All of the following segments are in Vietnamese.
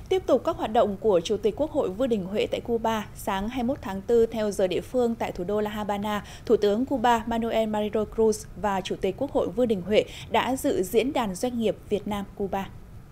Tiếp tục các hoạt động của Chủ tịch Quốc hội Vương Đình Huệ tại Cuba, sáng 21 tháng 4 theo giờ địa phương tại thủ đô La Habana, Thủ tướng Cuba Manuel Mario Cruz và Chủ tịch Quốc hội Vương Đình Huệ đã dự diễn đàn doanh nghiệp Việt Nam-Cuba.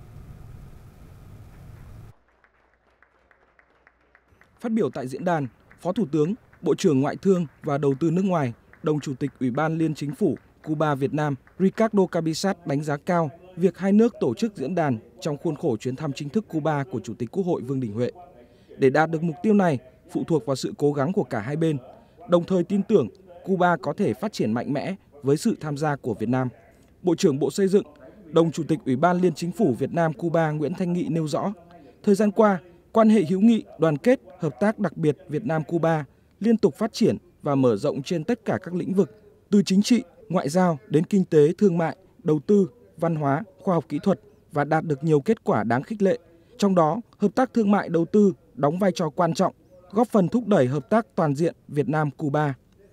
Phát biểu tại diễn đàn, Phó Thủ tướng, Bộ trưởng Ngoại thương và Đầu tư nước ngoài, đồng Chủ tịch Ủy ban Liên Chính phủ Cuba Việt Nam Ricardo Cabisas đánh giá cao việc hai nước tổ chức diễn đàn trong khuôn khổ chuyến thăm chính thức Cuba của Chủ tịch Quốc hội Vương Đình Huệ. Để đạt được mục tiêu này phụ thuộc vào sự cố gắng của cả hai bên, đồng thời tin tưởng Cuba có thể phát triển mạnh mẽ với sự tham gia của Việt Nam. Bộ trưởng Bộ Xây dựng, đồng Chủ tịch Ủy ban Liên Chính phủ Việt Nam Cuba Nguyễn Thanh Nghị nêu rõ, thời gian qua, quan hệ hữu nghị, đoàn kết, hợp tác đặc biệt Việt Nam-Cuba liên tục phát triển và mở rộng trên tất cả các lĩnh vực, từ chính trị, ngoại giao đến kinh tế, thương mại, đầu tư, văn hóa, khoa học kỹ thuật và đạt được nhiều kết quả đáng khích lệ. Trong đó, hợp tác thương mại đầu tư đóng vai trò quan trọng, góp phần thúc đẩy hợp tác toàn diện Việt Nam-Cuba.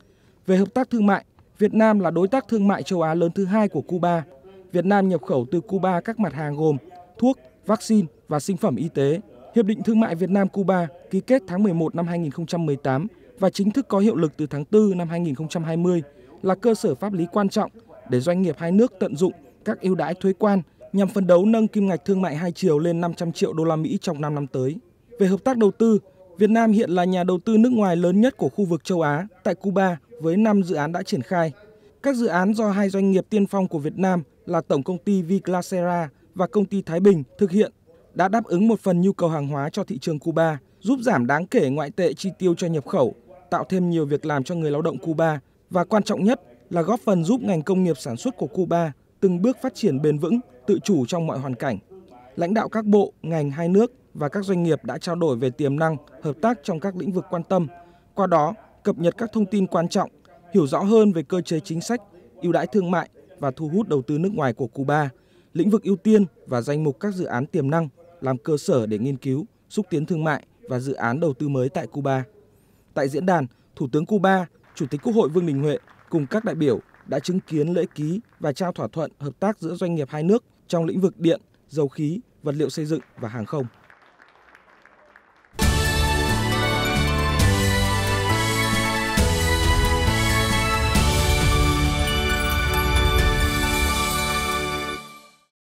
Về hợp tác thương mại, Việt Nam là đối tác thương mại châu Á lớn thứ hai của Cuba. Việt Nam nhập khẩu từ Cuba các mặt hàng gồm thuốc, vaccine và sinh phẩm y tế. Hiệp định Thương mại Việt Nam-Cuba ký kết tháng 11 năm 2018 và chính thức có hiệu lực từ tháng 4 năm 2020 là cơ sở pháp lý quan trọng để doanh nghiệp hai nước tận dụng các ưu đãi thuế quan nhằm phấn đấu nâng kim ngạch thương mại hai chiều lên 500 triệu đô la Mỹ trong 5 năm tới. Về hợp tác đầu tư, Việt Nam hiện là nhà đầu tư nước ngoài lớn nhất của khu vực châu Á tại Cuba với 5 dự án đã triển khai. Các dự án do hai doanh nghiệp tiên phong của Việt Nam là Tổng công ty Viclacera và Công ty Thái Bình thực hiện đã đáp ứng một phần nhu cầu hàng hóa cho thị trường Cuba, giúp giảm đáng kể ngoại tệ chi tiêu cho nhập khẩu, tạo thêm nhiều việc làm cho người lao động Cuba và quan trọng nhất là góp phần giúp ngành công nghiệp sản xuất của Cuba từng bước phát triển bền vững, tự chủ trong mọi hoàn cảnh. Lãnh đạo các bộ, ngành hai nước và các doanh nghiệp đã trao đổi về tiềm năng, hợp tác trong các lĩnh vực quan tâm, qua đó cập nhật các thông tin quan trọng, hiểu rõ hơn về cơ chế chính sách, ưu đãi thương mại và thu hút đầu tư nước ngoài của Cuba, lĩnh vực ưu tiên và danh mục các dự án tiềm năng làm cơ sở để nghiên cứu, xúc tiến thương mại và dự án đầu tư mới tại Cuba. Tại diễn đàn, Thủ tướng Cuba, Chủ tịch Quốc hội Vương Đình Huệ cùng các đại biểu đã chứng kiến lễ ký và trao thỏa thuận hợp tác giữa doanh nghiệp hai nước trong lĩnh vực điện, dầu khí, vật liệu xây dựng và hàng không.